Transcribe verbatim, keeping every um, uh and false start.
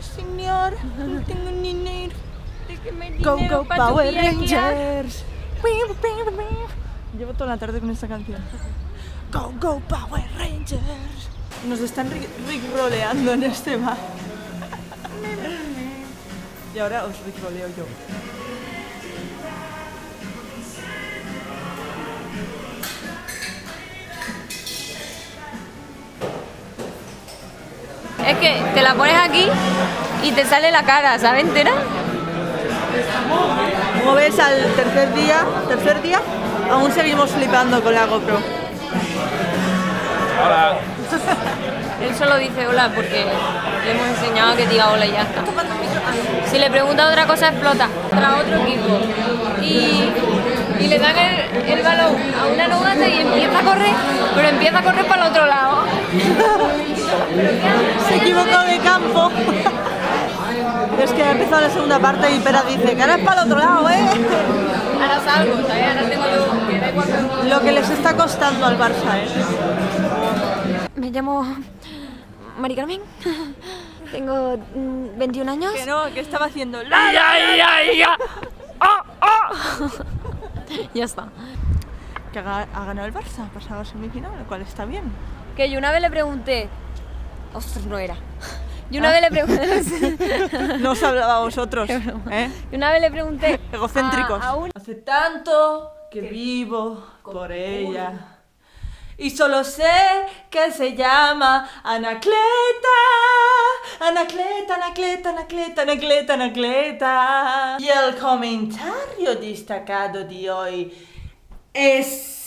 señor, no tengo dinero. Déjeme Go, dinero go, para Power viajar. Rangers. Llevo toda la tarde con esta canción. Go, go, Power Rangers. Nos están rickroleando en este bar. Y ahora os rickroleo yo. Es que te la pones aquí y te sale la cara, ¿sabes? Entera. Como ves, al tercer día, tercer día, aún seguimos flipando con la GoPro. Hola. Él solo dice hola porque le hemos enseñado a que diga hola y ya está. Si le pregunta otra cosa explota contra otro equipo y, y le dan el, el balón a una novata y empieza a correr, pero empieza a correr para el otro lado. Se equivocó de campo. Es que ha empezado la segunda parte y Pera dice que ahora es para el otro lado, ¿eh? Ahora salgo, ¿sabes? Ahora tengo yo que da igual. Lo que les está costando al Barça, ¿eh? Me llamo Mari Carmen, tengo mm, veintiún años. Que no, que estaba haciendo. ¡Ya, ya, ya! ¡Ah, ah! Ya está. Que ha, ha ganado el Barça, ha pasado a semifinal, lo cual está bien. Que yo una vez le pregunté... Ostras, no era. Yo una Ah. vez le pregunté... No os hablaba a vosotros, ¿eh? Yo una vez le pregunté... Egocéntricos. A, a un... Hace tanto que vivo por ella. Y solo sé que se llama Anacleta. Anacleta, Anacleta, Anacleta, Anacleta, Anacleta. Y el comentario destacado de hoy es...